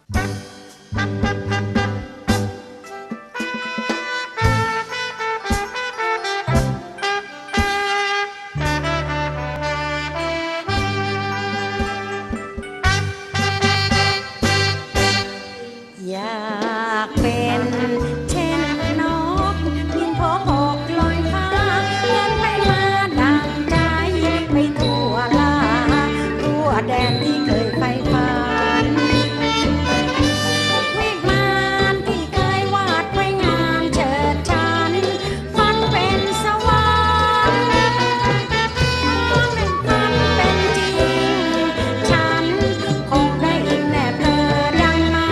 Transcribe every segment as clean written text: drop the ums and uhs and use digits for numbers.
อยากเป็นเช่นนกบินพกอกลอยฟ้าเดินไปมาดังใจไปทั่วลาทั่วแดนที่เคยไปฝันวิมานที่เคยวาดไว้งามเฉิดฉันฝันเป็นสวรรค์ฝันเป็นจริงฉันคงได้อิงแนบเธอดังมา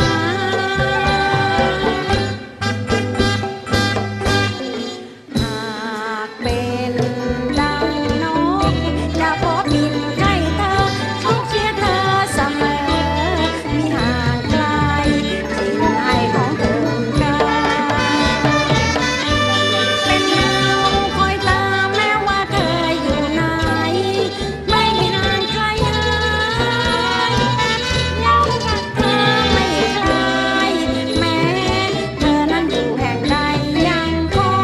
หากเป็นดังนกจะพบบินใกล้เธอโชคเชียร์เธอเสมอมีห่างไกลสิ่งให้ของเธอกันเป็นเงาคอยตามแม้ว่าเธออยู่ไหนไม่นานไกลหายเงารักเธอไม่คลายแม้เธอนั้นอยู่แห่งใดยังคง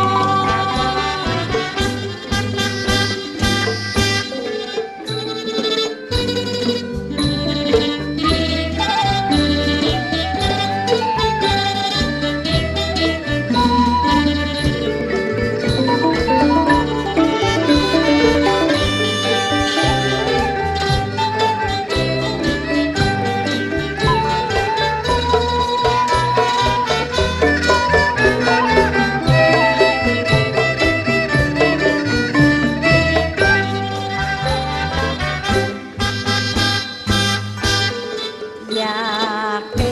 อยากเป็น